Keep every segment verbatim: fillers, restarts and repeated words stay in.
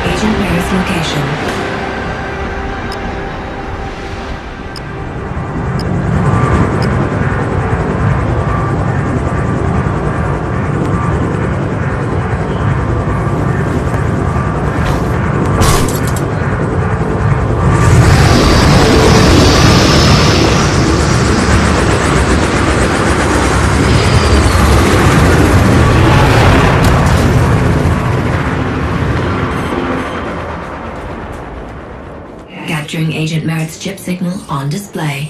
Agent Mare's location. Capturing Agent Merritt's chip signal on display.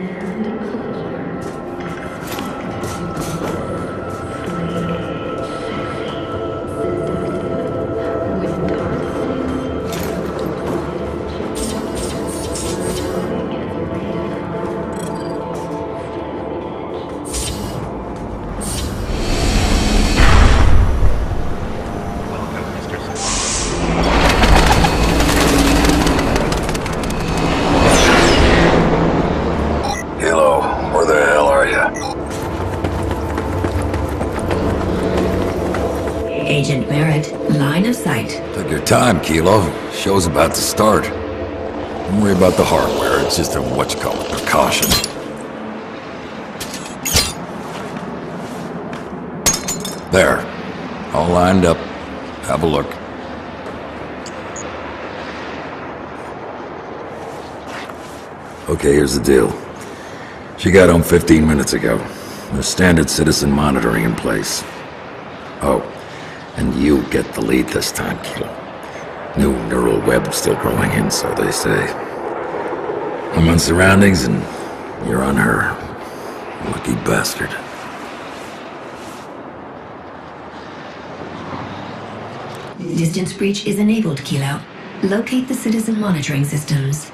Agent Merritt, line of sight. Take your time, Kilo. Show's about to start. Don't worry about the hardware, it's just a whatchamacallit precaution. There. All lined up. Have a look. Okay, here's the deal. She got home fifteen minutes ago. There's standard citizen monitoring in place. Oh. And you get the lead this time, Kilo. New neural web still growing in, so they say. I'm on surroundings, and you're on her. Lucky bastard. Distance breach is enabled, Kilo. Locate the citizen monitoring systems.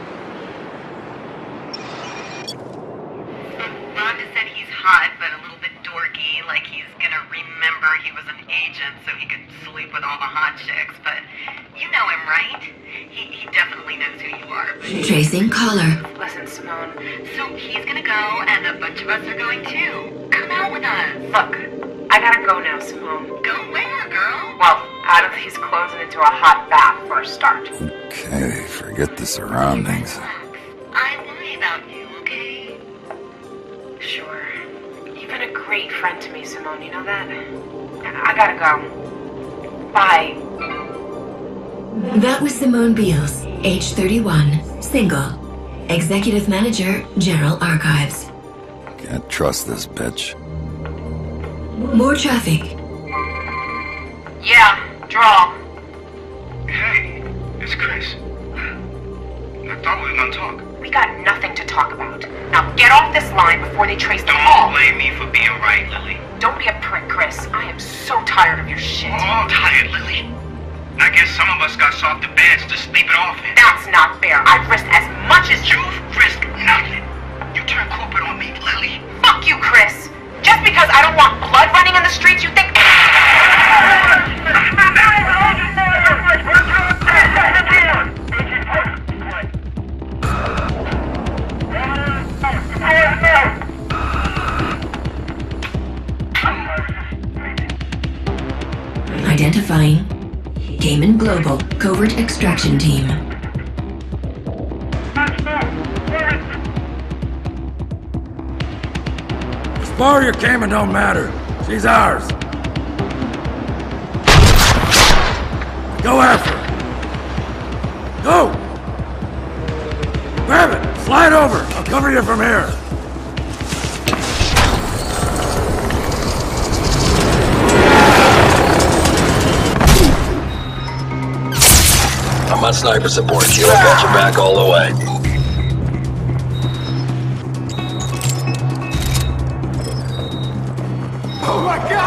Rhonda said he's hot, but a little bit dorky, like he's gonna remember he was an agent so he could sleep with all the hot chicks, but you know him, right? He, he definitely knows who you are. Tracing caller. Listen, Simone, so he's gonna go, and a bunch of us are going too. Come out with us. Look, I gotta go now, Simone. Go where, girl? Well, out of these clothes and into a hot bath for a start. Okay, forget the surroundings. I worry about you, okay? Sure. You've been a great friend to me, Simone, you know that? I gotta go. Bye. That was Simone Beals, age thirty-one, single. Executive Manager, General Archives. Can't trust this bitch. More traffic. Yeah, draw. Hey, it's Chris. I thought we were gonna talk. We got nothing to talk about. Now get off this line before they trace the Don't call. blame me for being right, Lily. Don't be a prick, Chris. I am so tired of your shit. We're all tired, Lily. I guess some of us got softer beds to sleep it off in. That's not fair. I've risked as much as you. You've risked nothing. You turned corporate on me, Lily. Fuck you, Chris. Just because I don't want blood running in the streets, you think... Identifying Cayman Global Covert Extraction Team. This Voyeur Cayman don't matter. She's ours. Go after her. Go! Grab it! Slide over! I'll cover you from here. I'm on sniper support. She'll get you back all the way. Oh my God!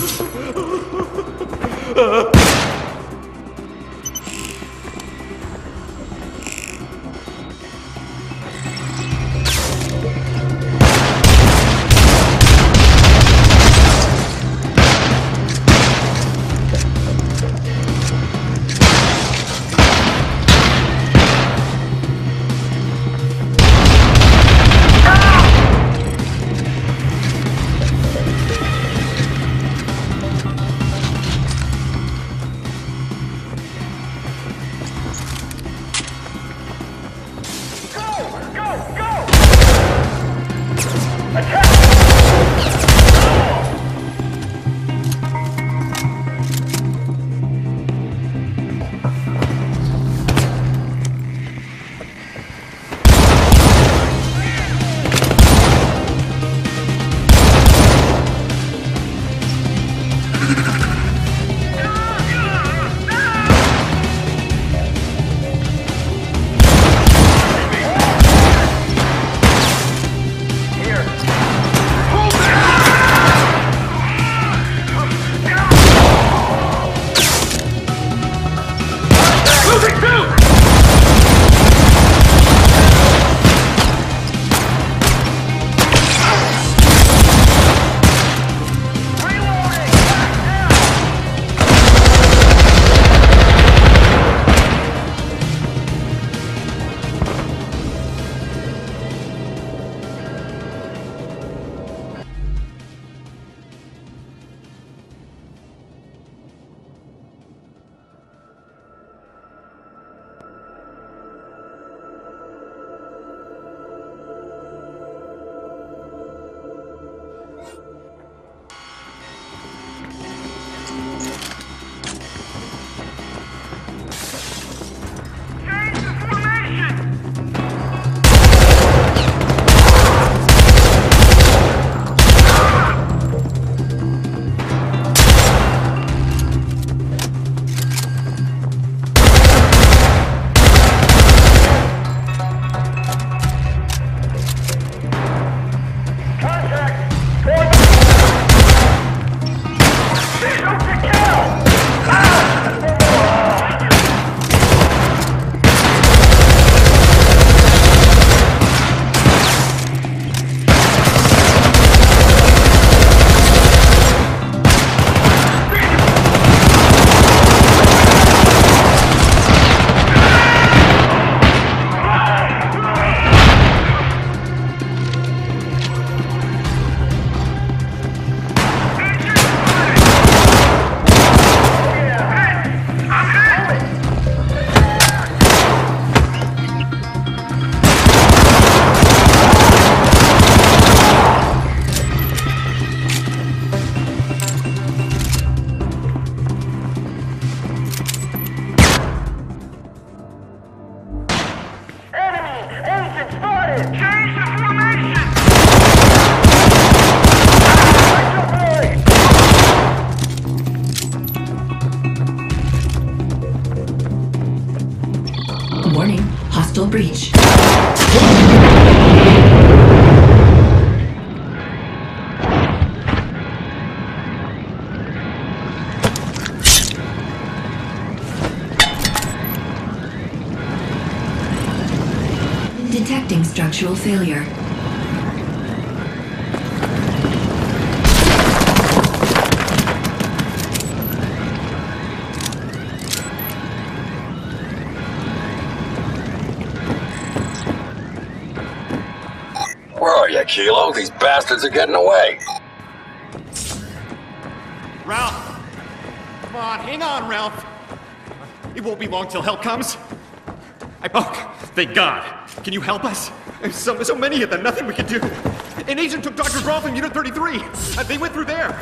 Hostile breach. Detecting structural failure. Where are you, Kilo? These bastards are getting away. Ralph! Come on, hang on, Ralph! It won't be long till help comes. I, oh, thank God. Can you help us? There's so, so many of them, nothing we can do. An agent took Doctor Rolf from Unit thirty-three. Uh, they went through there.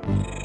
Kilo.